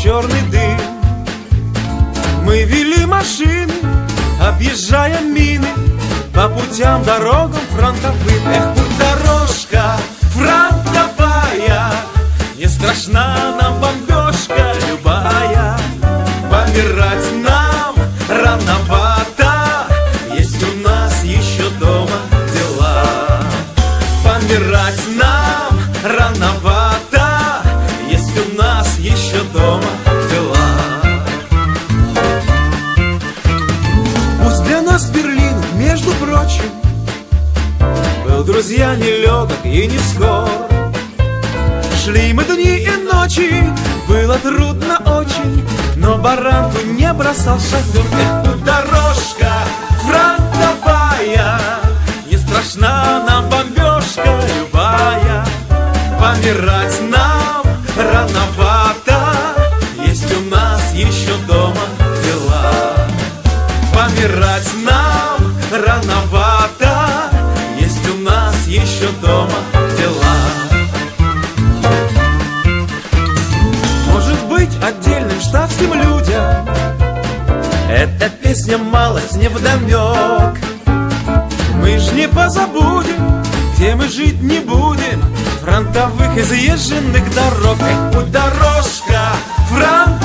черный дым. Мы вели машины, объезжая мины, по путям, дорогам фронтовым. Эх, путь дорожка фронтовая, не страшна нам бомбежка любая. Помирать нам рановато, есть у нас еще дома дела. Помирать нам рановато, есть у нас еще дома дела. Пусть для нас Берлин, между прочим, был, друзья, нелегок и не скор. Шли мы дни и ночи, было трудно очень, но баранку не бросал шофер. Эх, путь дорожка фронтовая, не страшна нам бомбежка любая. Помирать нам рановато, есть у нас еще дома дела. Помирать нам рановато, есть у нас еще дома дела. Может быть, отдельным штатским людям эта песня малость невдомек. Мы ж не позабудем, где мы жить не будем, фронтовых изъезженных дорог. Эх, путь дорожка фронтовая,